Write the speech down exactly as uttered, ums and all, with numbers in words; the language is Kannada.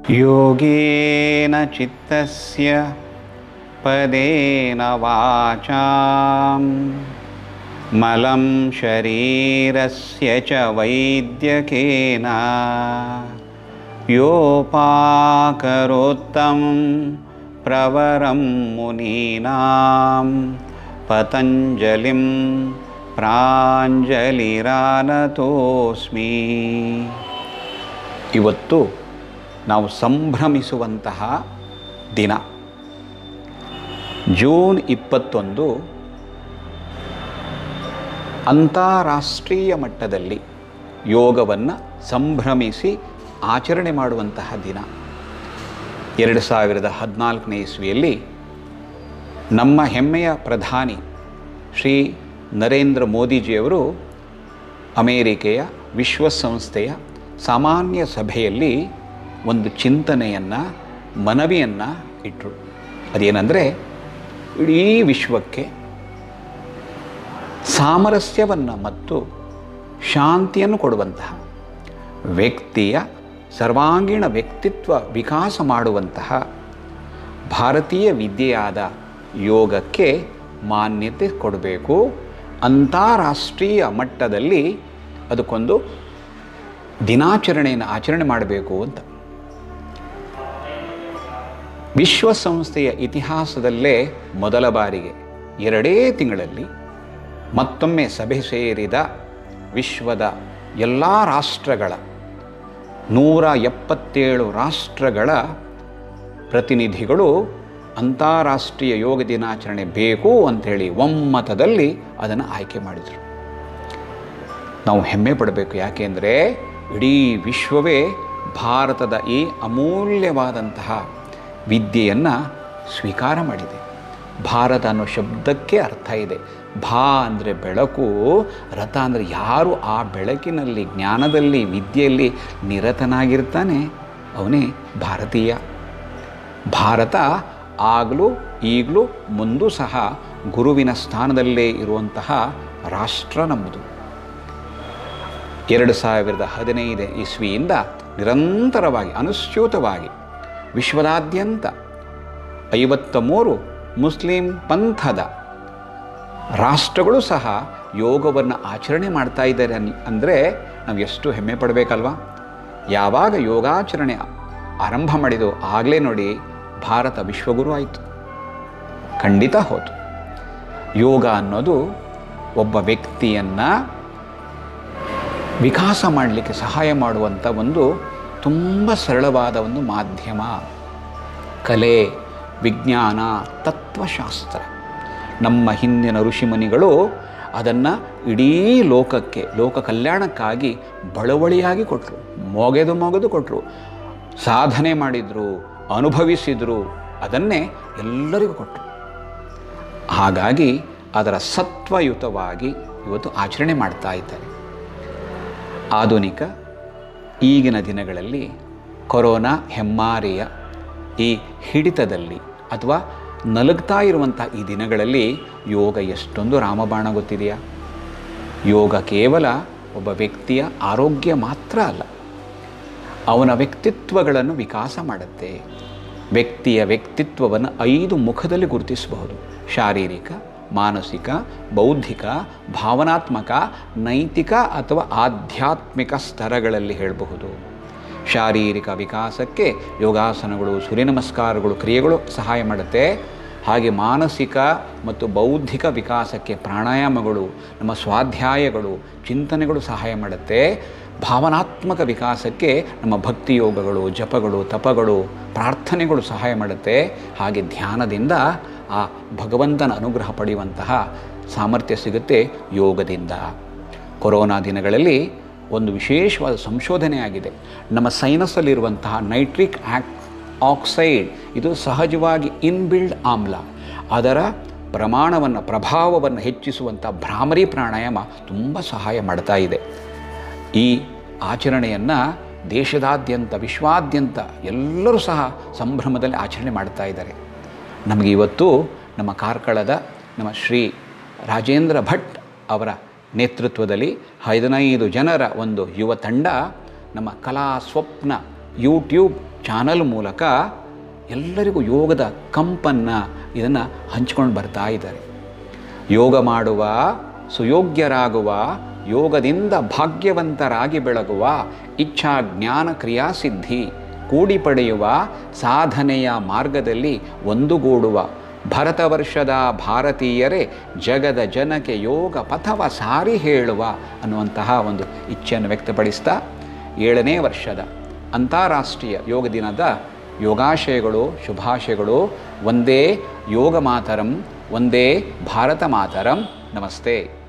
ಯೋಗೇನ ಚಿತ್ತಸ್ಯ ಪದೇನ ವಾಚಾಂ ಮಲಂ ಶರೀರಸ್ಯ ಚ ವೈದ್ಯಕೇನ ಯೋಪಾಕರೋತ್ತಮಂ ಪ್ರವರಂ ಮುನೀನಾಂ ಪತಂಜಲಿಂ ಪ್ರಾಂಜಲಿರಾನತೋಸ್ಮಿ. ಇವತ್ತು ನಾವು ಸಂಭ್ರಮಿಸುವಂತಹ ದಿನ. ಜೂನ್ ಇಪ್ಪತ್ತೊಂದು ಅಂತಾರಾಷ್ಟ್ರೀಯ ಮಟ್ಟದಲ್ಲಿ ಯೋಗವನ್ನು ಸಂಭ್ರಮಿಸಿ ಆಚರಣೆ ಮಾಡುವಂತಹ ದಿನ. ಎರಡು ಸಾವಿರದ ಹದಿನಾಲ್ಕನೇ ಇಸ್ವಿಯಲ್ಲಿ ನಮ್ಮ ಹೆಮ್ಮೆಯ ಪ್ರಧಾನಿ ಶ್ರೀ ನರೇಂದ್ರ ಮೋದಿಜಿಯವರು ಅಮೇರಿಕೆಯ ವಿಶ್ವಸಂಸ್ಥೆಯ ಸಾಮಾನ್ಯ ಸಭೆಯಲ್ಲಿ ಒಂದು ಚಿಂತನೆಯನ್ನು, ಮನವಿಯನ್ನು ಇಟ್ಟರು. ಅದೇನೆಂದರೆ, ಇಡೀ ವಿಶ್ವಕ್ಕೆ ಸಾಮರಸ್ಯವನ್ನು ಮತ್ತು ಶಾಂತಿಯನ್ನು ಕೊಡುವಂತಹ, ವ್ಯಕ್ತಿಯ ಸರ್ವಾಂಗೀಣ ವ್ಯಕ್ತಿತ್ವ ವಿಕಾಸ ಮಾಡುವಂತಹ ಭಾರತೀಯ ವಿದ್ಯೆಯಾದ ಯೋಗಕ್ಕೆ ಮಾನ್ಯತೆ ಕೊಡಬೇಕು. ಅಂತಾರಾಷ್ಟ್ರೀಯ ಮಟ್ಟದಲ್ಲಿ ಅದಕ್ಕೊಂದು ದಿನಾಚರಣೆಯನ್ನು ಆಚರಣೆ ಮಾಡಬೇಕು ಅಂತ. ವಿಶ್ವಸಂಸ್ಥೆಯ ಇತಿಹಾಸದಲ್ಲೇ ಮೊದಲ ಬಾರಿಗೆ ಎರಡೇ ತಿಂಗಳಲ್ಲಿ ಮತ್ತೊಮ್ಮೆ ಸಭೆ ಸೇರಿದ ವಿಶ್ವದ ಎಲ್ಲ ರಾಷ್ಟ್ರಗಳ ನೂರ ಎಪ್ಪತ್ತೇಳು ರಾಷ್ಟ್ರಗಳ ಪ್ರತಿನಿಧಿಗಳು ಅಂತಾರಾಷ್ಟ್ರೀಯ ಯೋಗ ದಿನಾಚರಣೆ ಬೇಕು ಅಂಥೇಳಿ ಒಮ್ಮತದಲ್ಲಿ ಅದನ್ನು ಆಯ್ಕೆ ಮಾಡಿದರು. ನಾವು ಹೆಮ್ಮೆ ಪಡಬೇಕು. ಯಾಕೆಂದರೆ ಇಡೀ ವಿಶ್ವವೇ ಭಾರತದ ಈ ಅಮೂಲ್ಯವಾದಂತಹ ವಿದ್ಯೆಯನ್ನು ಸ್ವೀಕಾರ ಮಾಡಿದೆ. ಭಾರತ ಅನ್ನೋ ಶಬ್ದಕ್ಕೆ ಅರ್ಥ ಇದೆ. ಭಾ ಅಂದರೆ ಬೆಳಕು, ರಥ ಅಂದರೆ ಯಾರು ಆ ಬೆಳಕಿನಲ್ಲಿ, ಜ್ಞಾನದಲ್ಲಿ, ವಿದ್ಯೆಯಲ್ಲಿ ನಿರತನಾಗಿರ್ತಾನೆ ಅವನೇ ಭಾರತೀಯ. ಭಾರತ ಆಗಲೂ ಈಗಲೂ ಮುಂದೂ ಸಹ ಗುರುವಿನ ಸ್ಥಾನದಲ್ಲೇ ಇರುವಂತಹ ರಾಷ್ಟ್ರ ನಮ್ಮದು. ಎರಡು ಸಾವಿರದ ಹದಿನೈದು ಇಸ್ವಿಯಿಂದ ನಿರಂತರವಾಗಿ ಅನುಸ್ಯೂತವಾಗಿ ವಿಶ್ವದಾದ್ಯಂತ ಐವತ್ತ ಮೂರು ಮುಸ್ಲಿಂ ಪಂಥದ ರಾಷ್ಟ್ರಗಳು ಸಹ ಯೋಗವನ್ನು ಆಚರಣೆ ಮಾಡ್ತಾ ಇದ್ದಾರೆ ಅಂದರೆ ನಾವು ಎಷ್ಟು ಹೆಮ್ಮೆ ಪಡಬೇಕಲ್ವ. ಯಾವಾಗ ಯೋಗಾಚರಣೆ ಆರಂಭ ಮಾಡಿದೋ ಆಗಲೇ ನೋಡಿ ಭಾರತ ವಿಶ್ವಗುರು ಆಯಿತು. ಖಂಡಿತ ಹೋತು. ಯೋಗ ಅನ್ನೋದು ಒಬ್ಬ ವ್ಯಕ್ತಿಯನ್ನು ವಿಕಾಸ ಮಾಡಲಿಕ್ಕೆ ಸಹಾಯ ಮಾಡುವಂಥ ಒಂದು ತುಂಬ ಸರಳವಾದ ಒಂದು ಮಾಧ್ಯಮ. ಕಲೆ, ವಿಜ್ಞಾನ, ತತ್ವಶಾಸ್ತ್ರ. ನಮ್ಮ ಹಿಂದಿನ ಋಷಿಮುನಿಗಳು ಅದನ್ನು ಇಡೀ ಲೋಕಕ್ಕೆ, ಲೋಕ ಕಲ್ಯಾಣಕ್ಕಾಗಿ ಬಳವಳಿಯಾಗಿ ಕೊಟ್ಟರು, ಮೊಗೆದು ಮೊಗೆದು ಕೊಟ್ಟರು, ಸಾಧನೆ ಮಾಡಿದರು, ಅನುಭವಿಸಿದರು, ಅದನ್ನೇ ಎಲ್ಲರಿಗೂ ಕೊಟ್ಟರು. ಹಾಗಾಗಿ ಅದರ ಸತ್ವಯುತವಾಗಿ ಇವತ್ತು ಆಚರಣೆ ಮಾಡ್ತಾ ಇದ್ದಾರೆ. ಆಧುನಿಕ ಈಗಿನ ದಿನಗಳಲ್ಲಿ ಕೊರೋನಾ ಹೆಮ್ಮಾರಿಯ ಈ ಹಿಡಿತದಲ್ಲಿ ಅಥವಾ ನಲುಗ್ತಾ ಇರುವಂಥ ಈ ದಿನಗಳಲ್ಲಿ ಯೋಗ ಎಷ್ಟೊಂದು ರಾಮಬಾಣ ಗೊತ್ತಿದೆಯಾ? ಯೋಗ ಕೇವಲ ಒಬ್ಬ ವ್ಯಕ್ತಿಯ ಆರೋಗ್ಯ ಮಾತ್ರ ಅಲ್ಲ, ಅವನ ವ್ಯಕ್ತಿತ್ವಗಳನ್ನು ವಿಕಾಸ ಮಾಡುತ್ತೆ. ವ್ಯಕ್ತಿಯ ವ್ಯಕ್ತಿತ್ವವನ್ನು ಐದು ಮುಖದಲ್ಲಿ ಗುರುತಿಸಬಹುದು: ಶಾರೀರಿಕ, ಮಾನಸಿಕ, ಬೌದ್ಧಿಕ, ಭಾವನಾತ್ಮಕ, ನೈತಿಕ ಅಥವಾ ಆಧ್ಯಾತ್ಮಿಕ ಸ್ತರಗಳಲ್ಲಿ ಹೇಳಬಹುದು. ಶಾರೀರಿಕ ವಿಕಾಸಕ್ಕೆ ಯೋಗಾಸನಗಳು, ಸೂರ್ಯ ನಮಸ್ಕಾರಗಳು, ಕ್ರಿಯೆಗಳು ಸಹಾಯ ಮಾಡುತ್ತೆ. ಹಾಗೆ ಮಾನಸಿಕ ಮತ್ತು ಬೌದ್ಧಿಕ ವಿಕಾಸಕ್ಕೆ ಪ್ರಾಣಾಯಾಮಗಳು, ನಮ್ಮ ಸ್ವಾಧ್ಯಾಯಗಳು, ಚಿಂತನೆಗಳು ಸಹಾಯ ಮಾಡುತ್ತೆ. ಭಾವನಾತ್ಮಕ ವಿಕಾಸಕ್ಕೆ ನಮ್ಮ ಭಕ್ತಿ ಯೋಗಗಳು, ಜಪಗಳು, ತಪಗಳು, ಪ್ರಾರ್ಥನೆಗಳು ಸಹಾಯ ಮಾಡುತ್ತೆ. ಹಾಗೆ ಧ್ಯಾನದಿಂದ ಆ ಭಗವಂತನ ಅನುಗ್ರಹ ಪಡೆಯುವಂತಹ ಸಾಮರ್ಥ್ಯ ಸಿಗುತ್ತೆ ಯೋಗದಿಂದ. ಕೊರೋನಾ ದಿನಗಳಲ್ಲಿ ಒಂದು ವಿಶೇಷವಾದ ಸಂಶೋಧನೆ ಆಗಿದೆ. ನಮ್ಮ ಸೈನಸ್ಸಲ್ಲಿರುವಂತಹ ನೈಟ್ರಿಕ್ ಆಕ್ ಆಕ್ಸೈಡ್ ಇದು ಸಹಜವಾಗಿ ಇನ್ಬಿಲ್ಡ್ ಆಮ್ಲ, ಅದರ ಪ್ರಮಾಣವನ್ನು, ಪ್ರಭಾವವನ್ನು ಹೆಚ್ಚಿಸುವಂಥ ಭ್ರಾಮರಿ ಪ್ರಾಣಾಯಾಮ ತುಂಬ ಸಹಾಯ ಮಾಡ್ತಾ ಇದೆ. ಈ ಆಚರಣೆಯನ್ನು ದೇಶದಾದ್ಯಂತ, ವಿಶ್ವಾದ್ಯಂತ ಎಲ್ಲರೂ ಸಹ ಸಂಭ್ರಮದಲ್ಲಿ ಆಚರಣೆ ಮಾಡ್ತಾ ಇದ್ದಾರೆ. ನಮಗೆ ಇವತ್ತು ನಮ್ಮ ಕಾರ್ಕಳದ ನಮ್ಮ ಶ್ರೀ ರಾಜೇಂದ್ರ ಭಟ್ ಅವರ ನೇತೃತ್ವದಲ್ಲಿ ಹದಿನೈದು ಜನರ ಒಂದು ಯುವ ತಂಡ ನಮ್ಮ ಕಲಾ ಸ್ವಪ್ನ ಯೂಟ್ಯೂಬ್ ಚಾನಲ್ ಮೂಲಕ ಎಲ್ಲರಿಗೂ ಯೋಗದ ಕಂಪನ್ನು ಇದನ್ನು ಹಂಚ್ಕೊಂಡು ಬರ್ತಾ ಇದ್ದಾರೆ. ಯೋಗ ಮಾಡುವ, ಸುಯೋಗ್ಯರಾಗುವ, ಯೋಗದಿಂದ ಭಾಗ್ಯವಂತರಾಗಿ ಬೆಳಗುವ, ಇಚ್ಛಾ ಜ್ಞಾನ ಕ್ರಿಯಾಸಿದ್ಧಿ ಕೂಡಿ ಪಡೆಯುವ, ಸಾಧನೆಯ ಮಾರ್ಗದಲ್ಲಿ ಒಂದುಗೂಡುವ ಭರತವರ್ಷದ ಭಾರತೀಯರೇ ಜಗದ ಜನಕ್ಕೆ ಯೋಗ ಪಥವ ಸಾರಿ ಹೇಳುವ ಅನ್ನುವಂತಹ ಒಂದು ಇಚ್ಛೆಯನ್ನು ವ್ಯಕ್ತಪಡಿಸ್ತಾ ಏಳನೇ ವರ್ಷದ ಅಂತಾರಾಷ್ಟ್ರೀಯ ಯೋಗ ದಿನದ ಯೋಗಾಶಯಗಳು, ಶುಭಾಶಯಗಳು. ಒಂದೇ ಯೋಗ ಮಾತರಂ, ಒಂದೇ ಭಾರತ ಮಾತರಂ. ನಮಸ್ತೆ.